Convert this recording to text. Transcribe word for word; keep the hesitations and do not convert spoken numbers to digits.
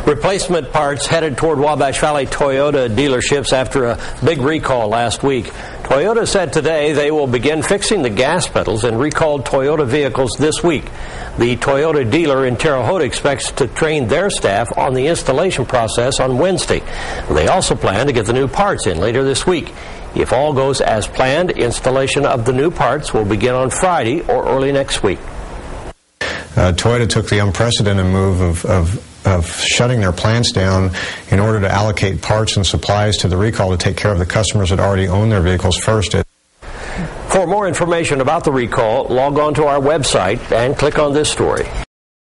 Replacement parts headed toward Wabash Valley Toyota dealerships after a big recall last week. Toyota said today they will begin fixing the gas pedals in recalled Toyota vehicles this week. The Toyota dealer in Terre Haute expects to train their staff on the installation process on Wednesday. They also plan to get the new parts in later this week. If all goes as planned, installation of the new parts will begin on Friday or early next week. Uh, Toyota took the unprecedented move of, of, of shutting their plants down in order to allocate parts and supplies to the recall to take care of the customers that already own their vehicles first. For more information about the recall, log on to our website and click on this story.